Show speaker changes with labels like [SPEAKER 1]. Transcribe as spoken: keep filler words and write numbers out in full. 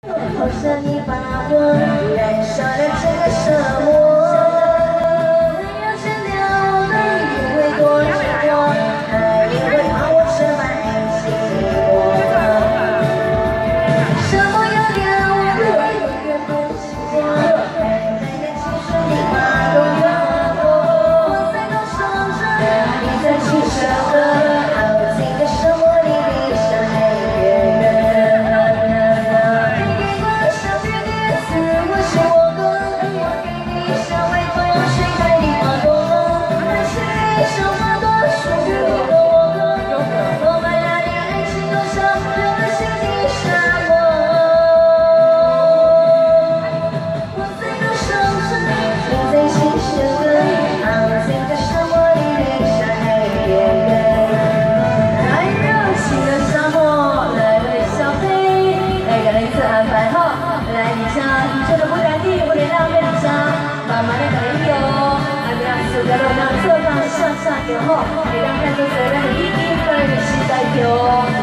[SPEAKER 1] 好像你把我燃烧了这个沙漠，没有剪掉的你会多寂寞，还以为把我深埋心窝。什么要掉我的永远不寂寞，在感情树你把都让我，我在高声着，你在轻声的，好静的沙漠里闭上黑眼。 然后，给大家看出谁的第一分是代表。